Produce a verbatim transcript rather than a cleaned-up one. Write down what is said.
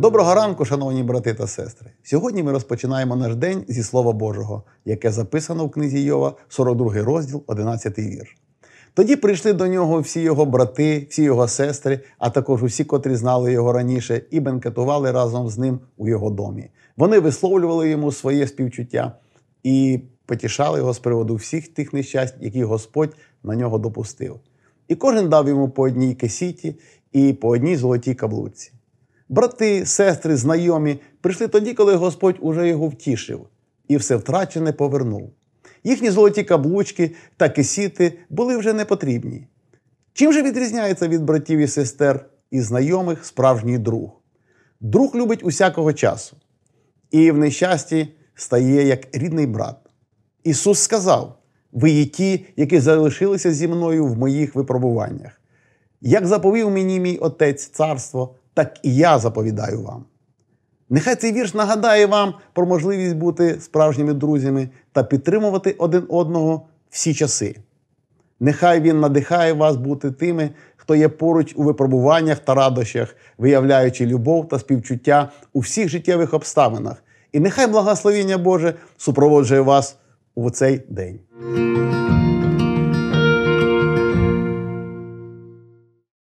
Доброго ранку, шановні брати та сестри! Сьогодні ми розпочинаємо наш день зі Слова Божого, яке записано в книзі Йова, сорок другий розділ, одинадцятий вірш. Тоді прийшли до нього всі його брати, всі його сестри, а також усі, котрі знали його раніше, і бенкетували разом з ним у його домі. Вони висловлювали йому своє співчуття і потішали його з приводу всіх тих нещасть, які Господь на нього допустив. І кожен дав йому по одній кесіті і по одній золотій каблуці. Брати, сестри, знайомі прийшли тоді, коли Господь уже його втішив і все втрачене повернув. Їхні золоті каблучки та кесіти були вже не потрібні. Чим же відрізняється від братів і сестер і знайомих справжній друг? Друг любить усякого часу і в нещасті стає як рідний брат. Ісус сказав: «Ви є ті, які залишилися зі мною в моїх випробуваннях. Як заповів мені мій Отець царство, так і я заповідаю вам». Нехай цей вірш нагадає вам про можливість бути справжніми друзями та підтримувати один одного всі часи. Нехай він надихає вас бути тими, хто є поруч у випробуваннях та радощах, виявляючи любов та співчуття у всіх життєвих обставинах. І нехай благословення Боже супроводжує вас у цей день.